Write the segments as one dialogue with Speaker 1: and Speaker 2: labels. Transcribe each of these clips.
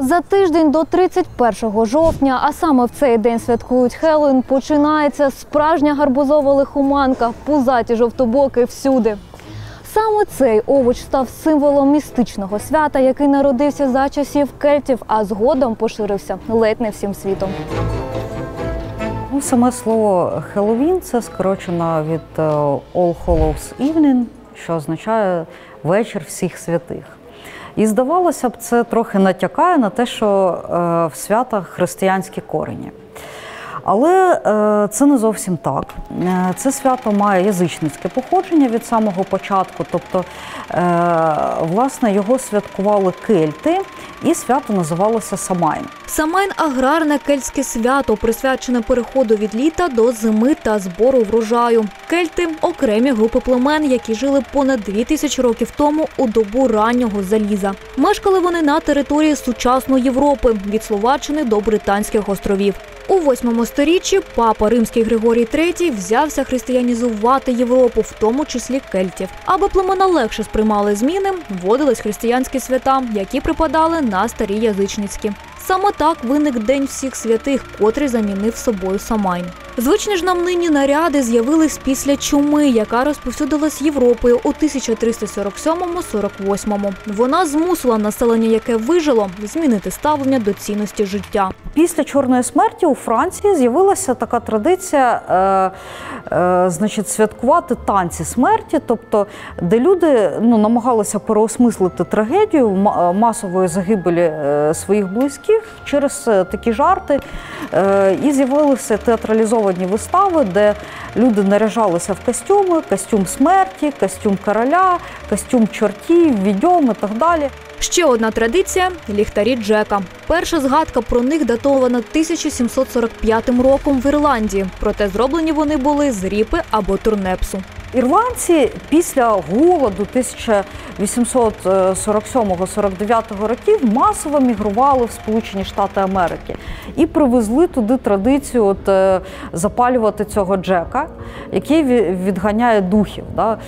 Speaker 1: За тиждень до 31 жовтня, а саме в цей день святкують Хеллоуін, починається справжня гарбузова лихоманка, пузаті жовтобоки всюди. Саме цей овоч став символом містичного свята, який народився за часів кельтів, а згодом поширився ледь не всім світом.
Speaker 2: Саме слово «Хеллоуін» – це скорочено від «All Hallows Evening», що означає «вечір всіх святих». І здавалося б, це трохи натякає на те, що в святах християнські корені. Але це не зовсім так. Це свято має язичницьке походження від самого початку, тобто, власне, його святкували кельти, і свято називалося Самайн.
Speaker 1: Самайн – аграрне кельтське свято, присвячене переходу від літа до зими та збору врожаю. Кельти – окремі групи племен, які жили понад 2000 років тому у добу раннього заліза. Мешкали вони на території сучасної Європи, від Словаччини до Британських островів. У 8 сторіччі папа Римський Григорій III взявся християнізувати Європу, в тому числі кельтів. Аби племена легше сприймали зміни, вводились християнські свята, які припадали на старі язичницькі. Саме так виник День всіх святих, котрий замінив собою Самайн. Звичні ж нам нині наряди з'явились після чуми, яка розповсюдилась Європою у 1347-48. Вона змусила населення, яке вижило, змінити ставлення до цінності життя.
Speaker 2: Після Чорної смерті у Франції з'явилася така традиція святкувати танці смерті, тобто де люди намагалися переосмислити трагедію масової загибелі своїх близьких через такі жарти. І з'явилися театралізовані вистави, де люди наряжалися в костюми, костюм смерті, костюм короля, костюм чортів, відьом і так далі.
Speaker 1: Ще одна традиція – ліхтарі Джека. Перша згадка про них датована 1745 роком в Ірландії, проте зроблені вони були з ріпи або турнепсу.
Speaker 2: Ірландці після голоду 1847-49 років масово мігрували в Сполучені Штати Америки і привезли туди традицію запалювати цього Джека, який відганяє духів.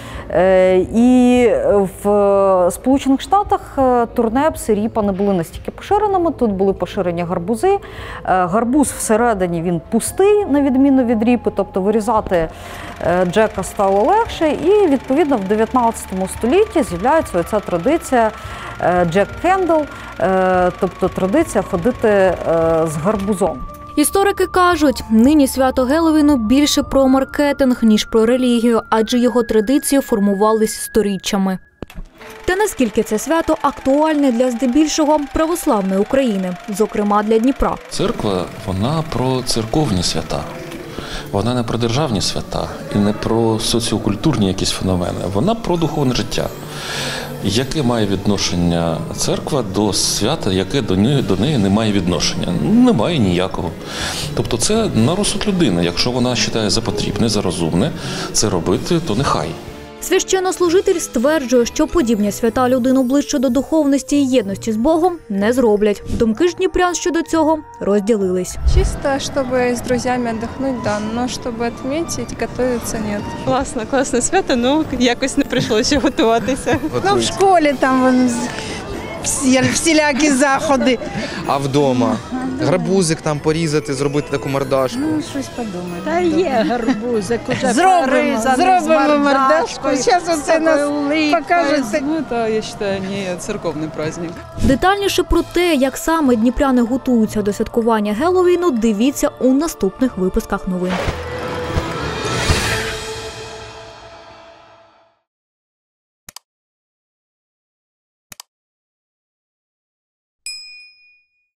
Speaker 2: І в Сполучених Штатах турнепс і ріпа не були настільки поширеними, тут були поширені гарбузи. Гарбуз всередині він пустий, на відміну від ріпи, тобто вирізати Джека стало легше, і, відповідно, в 19 столітті з'являється оця традиція Джек Кендл, тобто традиція ходити з гарбузом.
Speaker 1: Історики кажуть, нині свято Геловіну більше про маркетинг, ніж про релігію, адже його традиції формувались сторіччями. Та наскільки це свято актуальне для здебільшого православної України, зокрема для Дніпра?
Speaker 3: Церква, вона про церковні свята. Вона не про державні свята і не про соціокультурні якісь феномени. Вона про духовне життя. Яке має відношення церква до свята, яке до неї не має відношення? Немає ніякого. Тобто це на розсуд людини. Якщо вона вважає за потрібне, за розумне це робити, то нехай.
Speaker 1: Священнослужитель стверджує, що подібні свята людину ближче до духовності і єдності з Богом не зроблять. Думки ж дніпрян щодо цього розділились.
Speaker 4: Чисто, щоб з друзями відпочити, да, але щоб відмітити, готуватися – ні.
Speaker 5: Класне свято, якось не прийшлося готуватися.
Speaker 6: В школі там всілякі заходи.
Speaker 7: А вдома? Гарбузик там порізати, зробити таку мордашку.
Speaker 6: Щось подумаємо.
Speaker 8: Та є гарбузик, уже
Speaker 6: зробимо мордашку. Зараз оце нас покажуть.
Speaker 5: Це, я вважаю, не церковний праздник.
Speaker 1: Детальніше про те, як саме дніпряни готуються до святкування Геловіну, дивіться у наступних випусках новин.